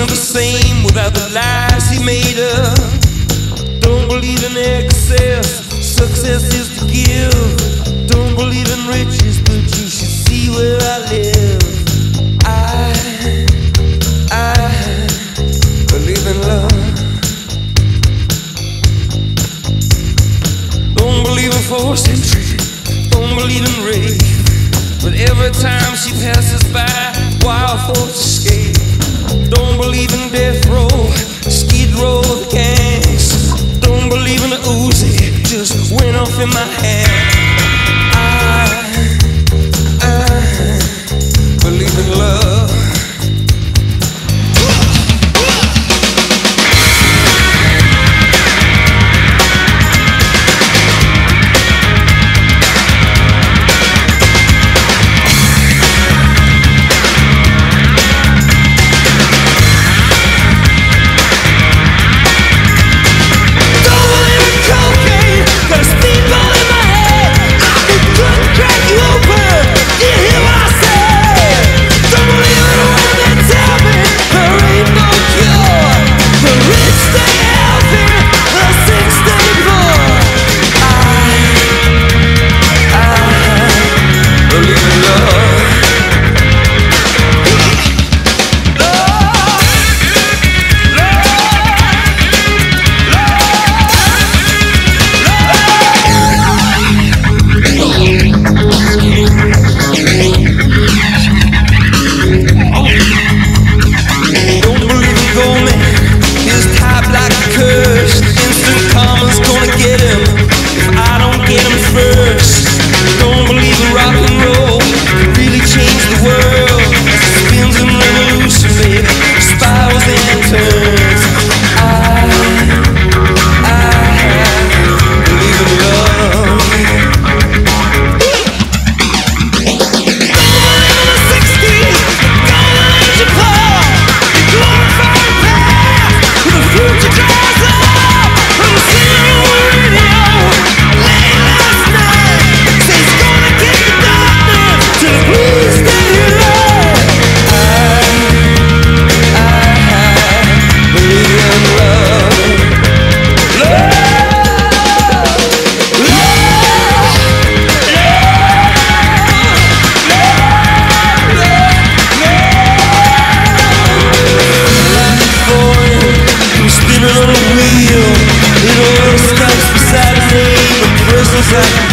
are the same without the lies he made up. Don't believe in excess, success is to give. Don't believe in riches, but you should see where I live. I believe in love. Don't believe in forced entry, don't believe in rape. But every time she passes by, wild thoughts escape. Don't believe in death row, skid row of gangs. Don't believe in the Uzi, just went off in my hand. I believe in love. It all stops beside a name, a person's like